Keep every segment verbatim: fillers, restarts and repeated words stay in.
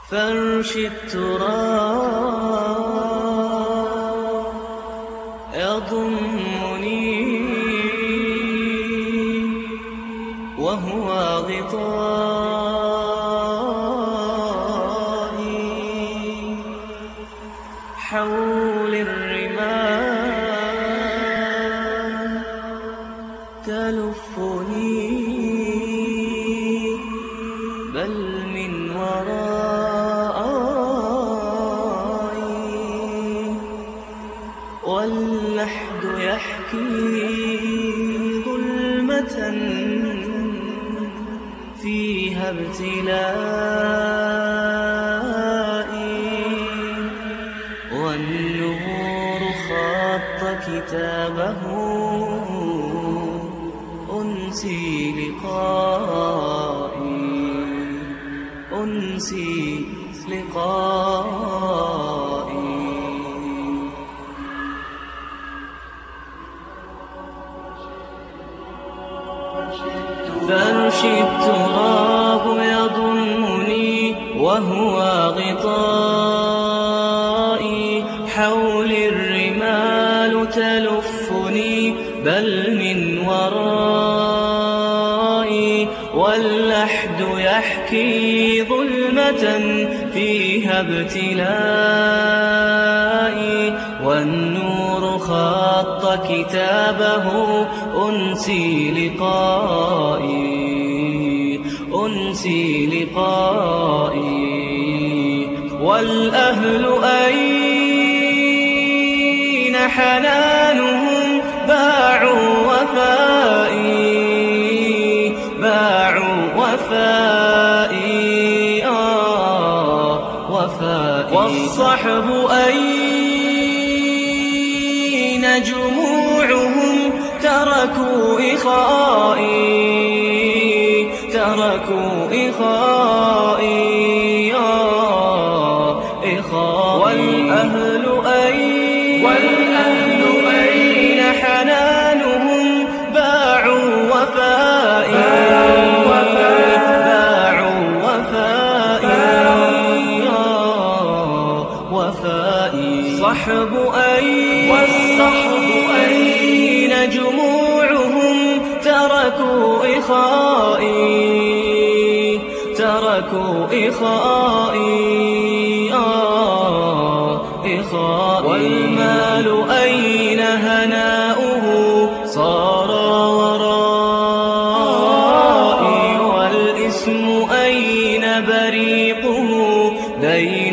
فرش التراب يضمني وهو غطائي، حول الرمال تلفني بل من ورائي، واللحد يحكي ظلمة فيها ابتلائي، والنور خط كتابه أنسي لقائي، أنسي لقائي. فرش التراب يضمني وهو غطائي، حول الرمال تلفني بل من ورائي، واللحد يحكي ظلمة فيها ابتلائي، والنور خط كتابه أنسي لقائي، أنسي لقائي. والأهل أين حنانهم؟ باعوا وفائي، باعوا وفائي، آه وفائي. والصحب أين جموعهم؟ تركوا إخائي، تركوا إخائي، آه إخائي. والأهل أين، والأهل أين حنانهم؟ باعوا وفائي، باعوا وفائي، آه وفائي. صحب أين، والصحب أين جموعهم؟ تركوا إخائي، تركوا إخائي، آه إخائي. والمال أين هناؤه؟ صار ورائي، والاسم أين بريقه؟ بين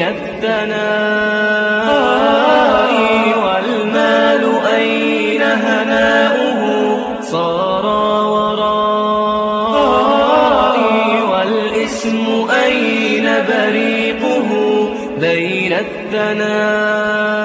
الثناء. والمال أين هناؤه؟ صار ورائي، والاسم أين بريقه؟ بين الثناء.